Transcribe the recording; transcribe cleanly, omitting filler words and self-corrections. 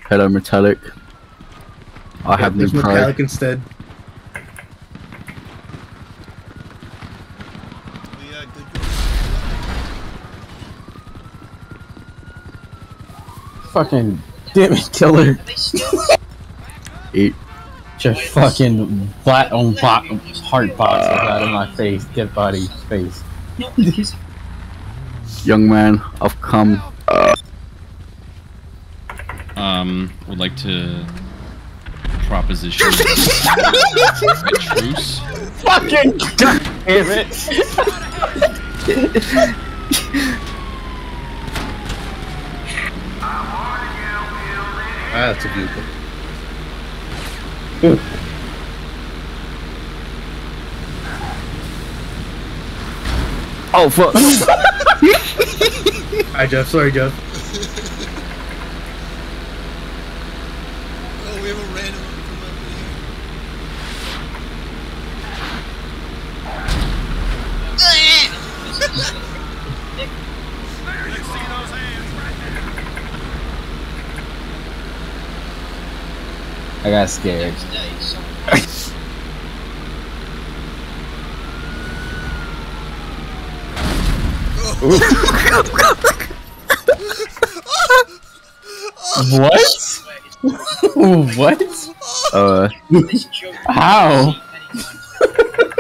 Hello, metallic. I have new pride. Metallic instead. Fucking damn it, killer. Eat. Just fucking flat on heart boxes out of my face, dead body face. Young man, I've come. Would like to proposition a truce. Fucking god damn it! Ah, that's a beautiful. Oh fuck! Alright, Jeff. Sorry, Jeff. Oh, we have a random one come up I got scared. What? What? Uh. How?